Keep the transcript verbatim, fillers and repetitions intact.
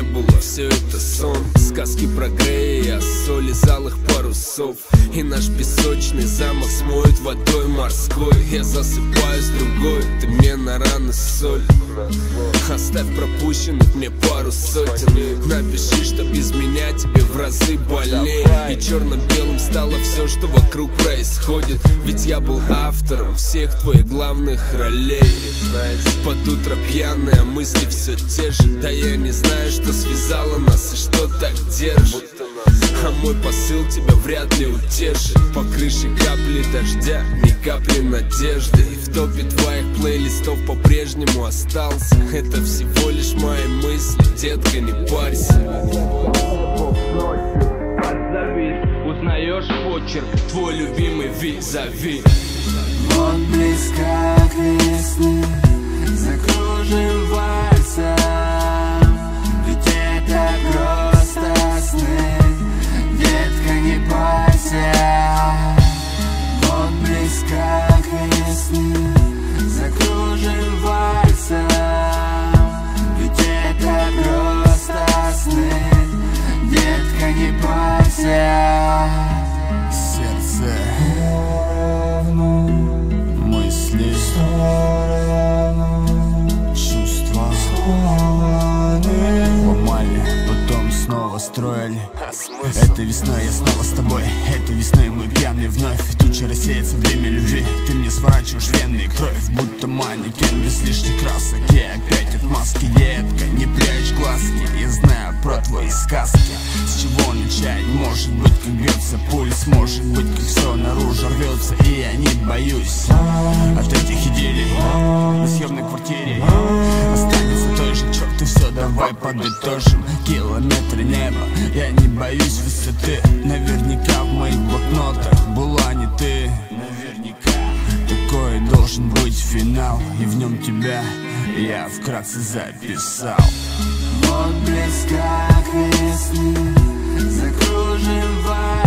было, все это сон. Сказки про Грея, соли залых парусов. И наш песочный замок смоет водой морской. Я засыпаю с другой, ты мне на раны соль. Оставь пропущенных мне пару сотен. Напиши, что без меня тебе в разы больнее. И черно-белым стало все, что вокруг происходит. Ведь я был автором всех твоих главных ролей. Под утро пьяные мысли все те же. Да я не знаю, что связало нас и что так держит. А мой посыл тебя вряд ли утешит. По крыше капли дождя, ни капли надежды. И в топе твоих плейлистов по-прежнему остался. Это всего лишь мои мысли, детка, не парься. Узнаешь почерк, твой любимый визави. Вот близко к весне, закружим вальсом. Ведь это просто сны, детка, не бойся. Вот близко к весне, закружим вальсом. Ведь это просто сны, детка, не бойся. Сердце мысли, чувства ломали, потом снова строили. Этой весной я снова с тобой. Этой весной мы пьяны вновь. Тучи рассеется время любви. Ты мне сворачиваешь вены и кровь, будто манекен без лишних красок. Я опять от маски, детка, не прячь глазки. Я знаю про твои сказки. С чего начать? Может быть, как бьется пульс. Может быть, как все наружу рвется. И я не боюсь от этих идей. На съемной квартире останется той же, черт, и все, давай подытожим. Километры неба, я не боюсь высоты. Наверняка в моих блокнотах была не ты. Наверняка такой должен быть финал, и в нем тебя я вкратце записал. Вот близко к весне, закружим вальс.